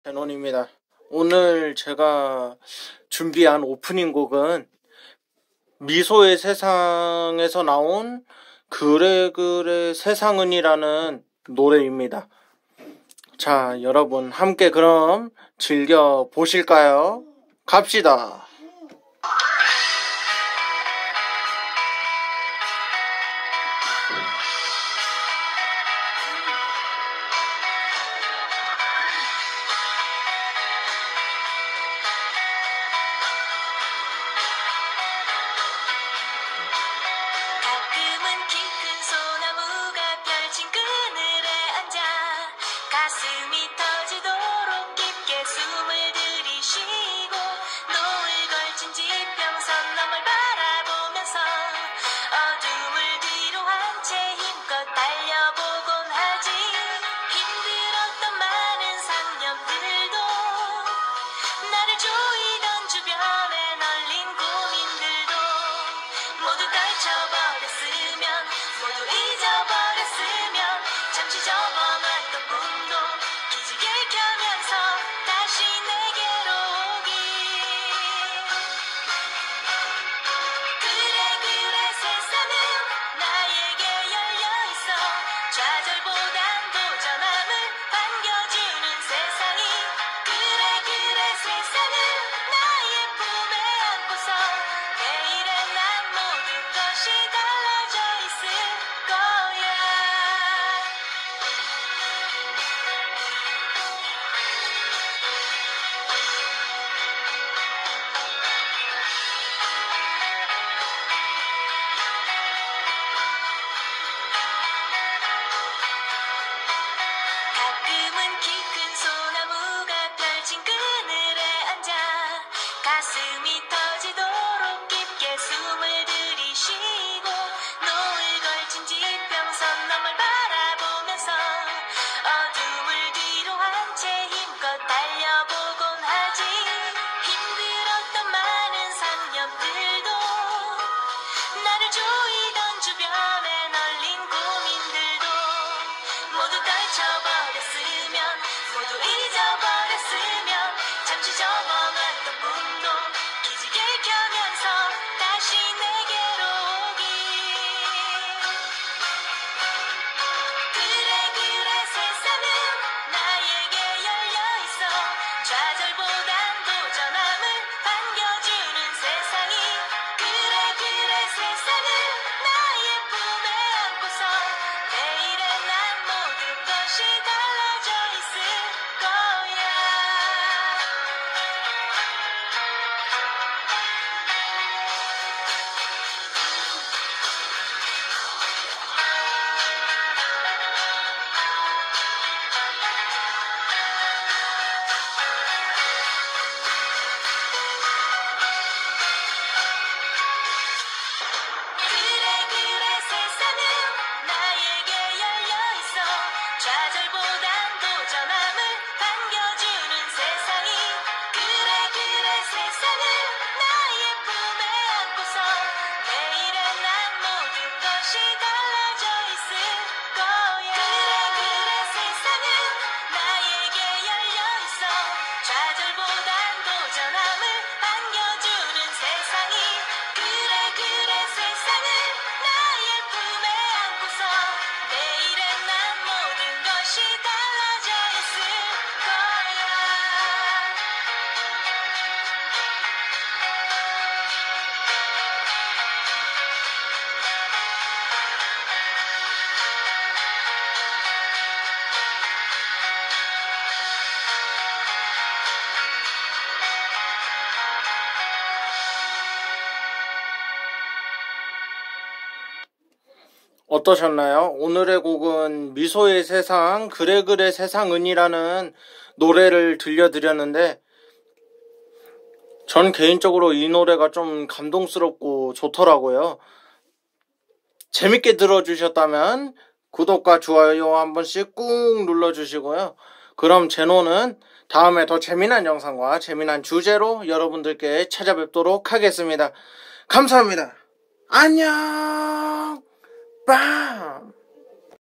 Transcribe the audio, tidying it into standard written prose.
제논입니다. 오늘 제가 준비한 오프닝 곡은 미소의 세상에서 나온 그래 그래 세상은이라는 노래입니다. 자, 여러분 함께 그럼 즐겨 보실까요? 갑시다. 가슴이 터지도록 깊게 숨을 들이쉬고 노을 걸친 지평선 너머를 바라보면서 어둠을 뒤로 한 채 힘껏 달려보곤 하지. 힘들었던 많은 상념들도 나를 조이던 주변에 널린 고민들도 모두 떨쳐버렸으면, 모두 잊어버렸으면, 잠시 접어놨던 꿈도 기지개 켜면서 다시 내게로 오기. 그래 그래 세상은 나에게 열려있어. 좌절보단 도전함을 반겨주는 세상이. 그래 그래 세상은 나의 품에 안고서 내일의 난 모든 것이 달라져 있을 거야. 가끔은 깊은 소나무가 펼친 그늘에 앉아 가슴이 터지도록 깊게 숨을 들이쉬고 노을 걸친 지평선 너머를 바라보면서 어둠을 뒤로 한 채 힘껏 달려보곤 하지. 힘들었던 많은 상념들도 나를 조이던 주변에 널린 고민들도 모두 떨쳐버렸으면, 모두 잊어버렸으면, 잠시 접어놨던 꿈도 기지개 켜면서 다시 내게로 오기. 그래 그래 세상은 나에게 열려있어. 좌절보단 도전함을 반겨주는 세상이. 그래 그래 세상은 나의 품에 안고서 내일의 난 모든 것이 달라져 있을 거야. 그래 그래 세상은 나에게 열려있어. 좌절보단 도전함을 반겨주는 세상이. 그래 그래 세상은 나의 품에 안고서 내일의 난 모든 것이 달라져 있을 거야. 그래 그래 세상은 나에게 열려있어. 좌절보단 도전함을 반겨주는 세상이. 그래 그래 세상은 나의 품에 안고서 내일의 난 모든 것이 달라져 있을 거야. 어떠셨나요? 오늘의 곡은 미소의 세상 그래 그래 세상은이라는 노래를 들려드렸는데 전 개인적으로 이 노래가 좀 감동스럽고 좋더라고요. 재밌게 들어주셨다면 구독과 좋아요 한 번씩 꾹 눌러주시고요. 그럼 제노는 다음에 더 재미난 영상과 재미난 주제로 여러분들께 찾아뵙도록 하겠습니다. 감사합니다. 안녕. 빵!